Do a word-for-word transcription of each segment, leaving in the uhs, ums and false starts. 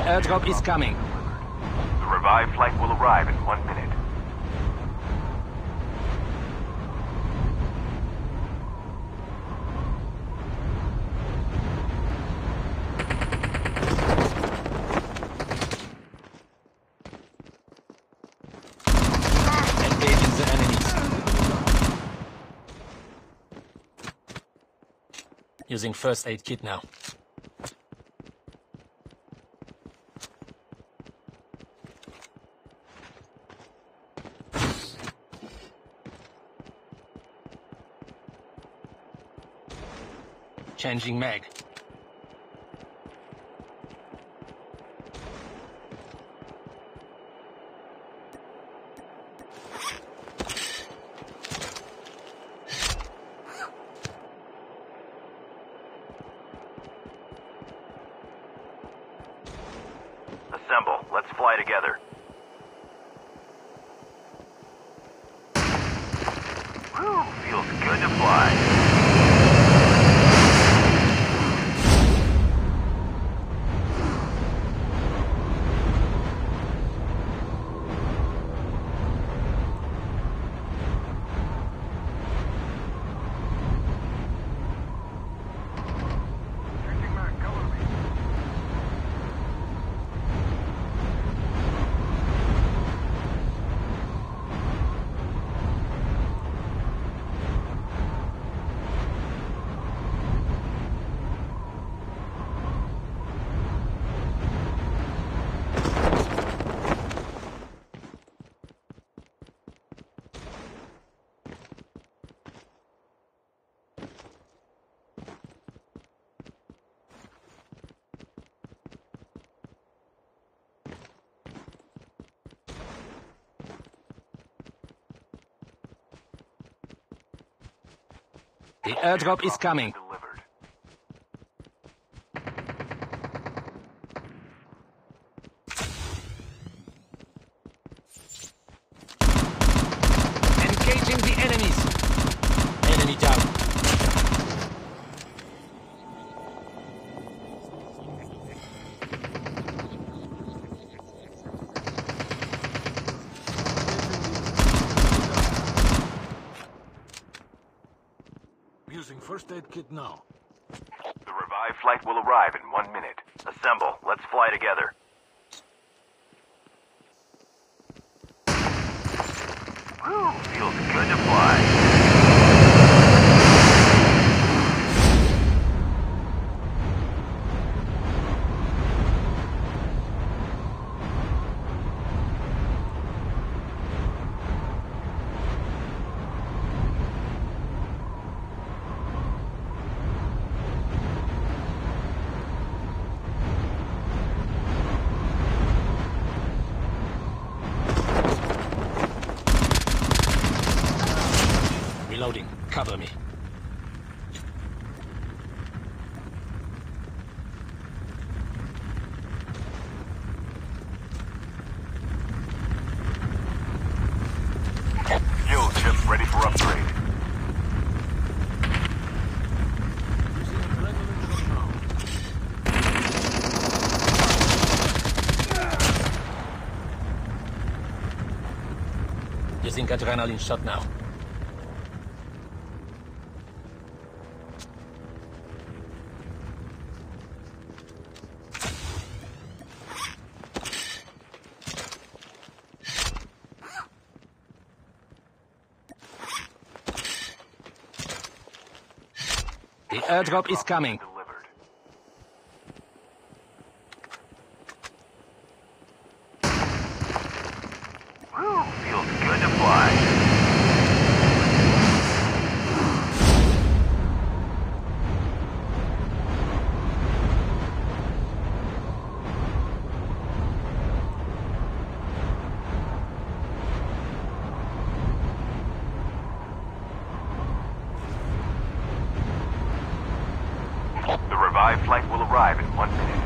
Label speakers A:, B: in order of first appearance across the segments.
A: airdrop is coming.
B: The revived flight will arrive in one minute.
A: Engaging the enemies. Using first aid kit now. Changing mag.
B: Assemble. Let's fly together. Whew, feels good to fly.
A: The airdrop is coming.
B: Delivered.
A: Engaging the enemies. Enemy down.
C: Using first aid kit now.
B: The revived flight will arrive in one minute. Assemble. Let's fly together. Whew, feels good to fly.
A: Reloading. Cover me.
B: Fuel chip ready for upgrade.
C: Using adrenaline shot now.
A: Using adrenaline shot now. The airdrop is coming.
B: Delivered. Whew, feels good to fly. The revived flight will arrive in one minute.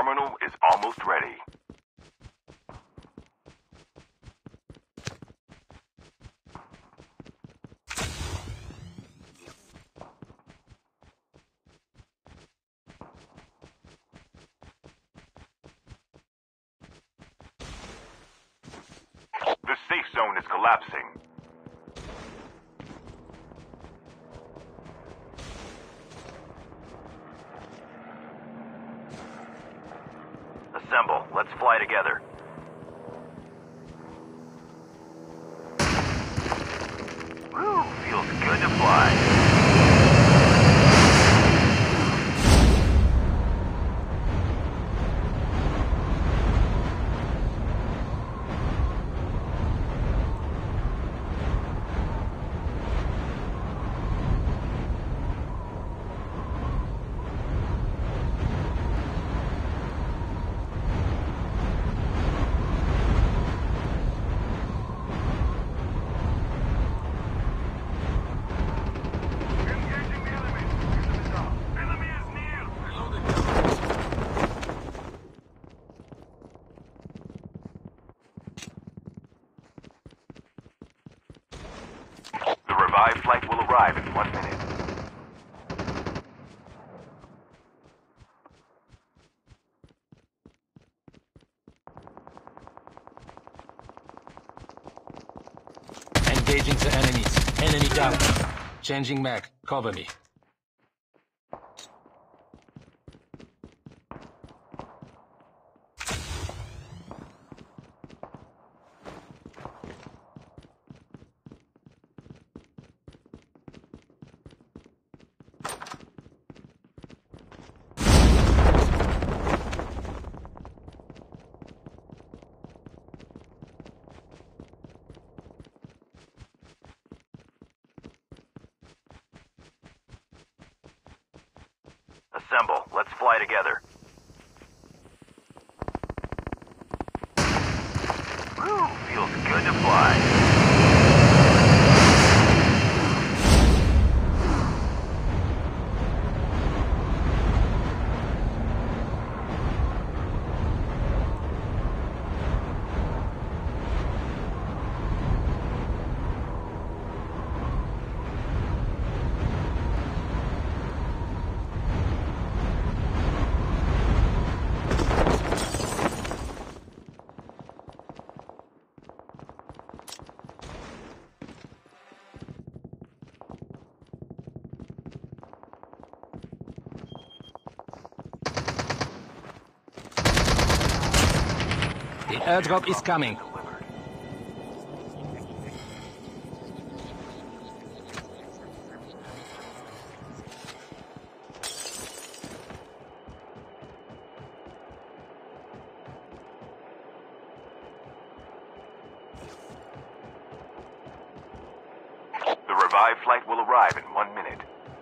B: terminal is almost ready. The safe zone is collapsing. Assemble. Let's fly together. Woo! Feels good to fly. Revived flight will arrive in one minute.
A: Engaging the enemies. Enemy down. Changing mag. Cover me.
B: Assemble. Let's fly together. Woo! Feels good to fly. The airdrop is coming. The revived flight will arrive in one minute.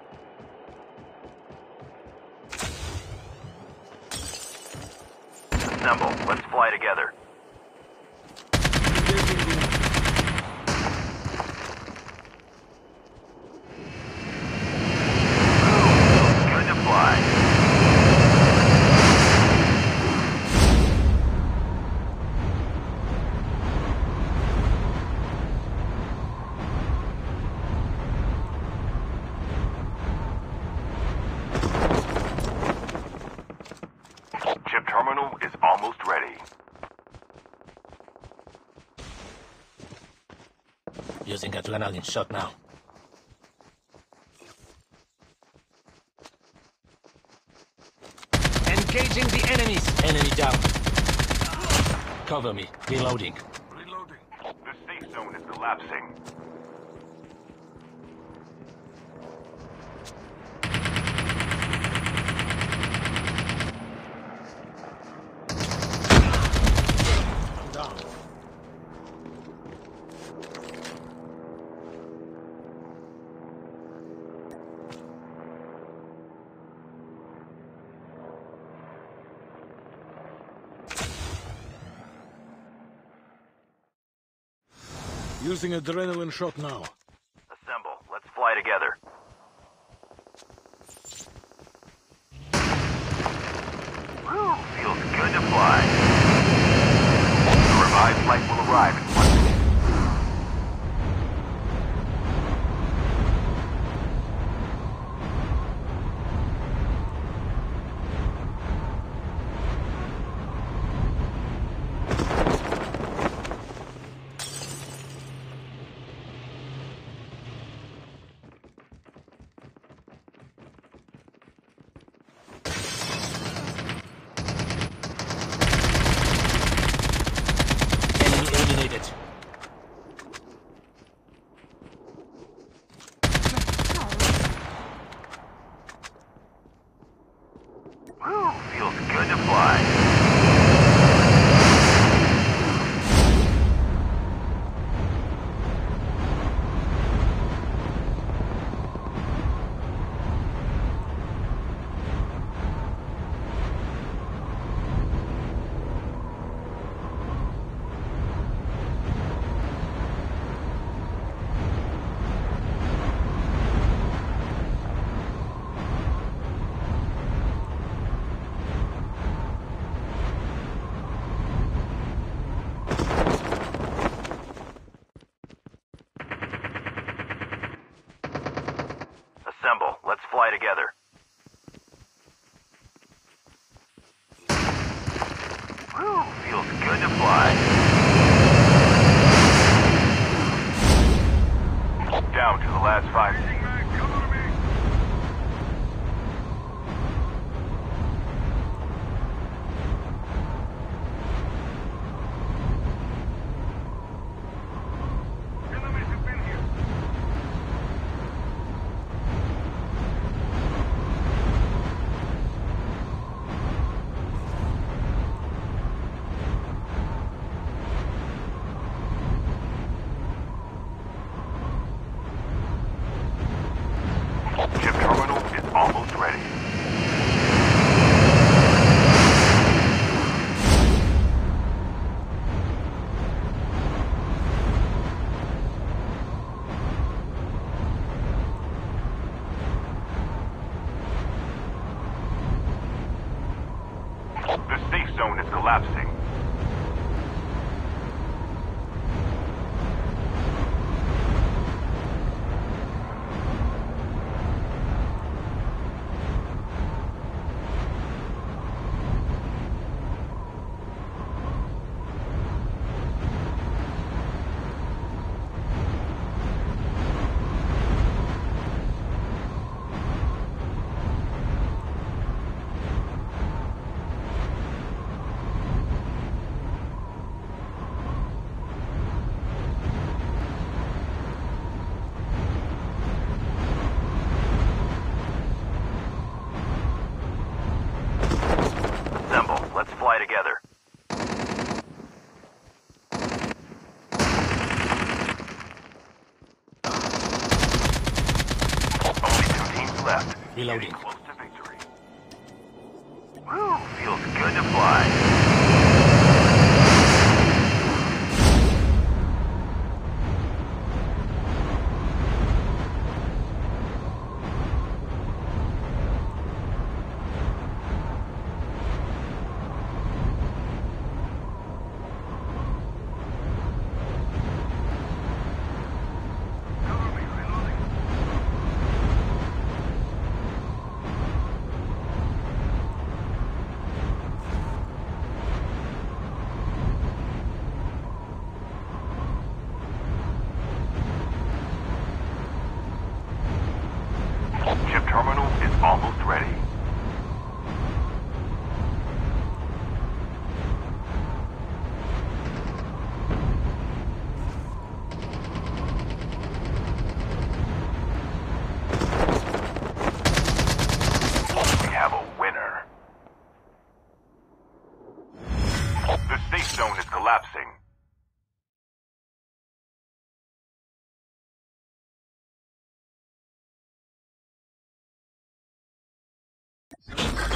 B: Assemble. Let's fly together. Good to fly. Chip terminal is almost ready.
A: Using adrenaline shot now. Engaging the enemies. Enemy down. Cover me. Reloading.
C: Reloading.
B: The safe zone is collapsing.
C: Down. Using adrenaline shot now.
B: Assemble. Let's fly together. Whew, feels good to fly. The revived flight will arrive in one minute.
A: Enemy eliminated.
B: Whew, feels good to fly. Assemble. Let's fly together. Whew, feels good to fly. Down to the last five. Chip terminal is almost ready. The safe zone is collapsing. Assemble. Let's fly together. Only two teams left.
A: Reloading.
B: Getting close to victory. Whew, feels good to fly. Chip terminal is almost ready. We have a winner. The safe zone is collapsing.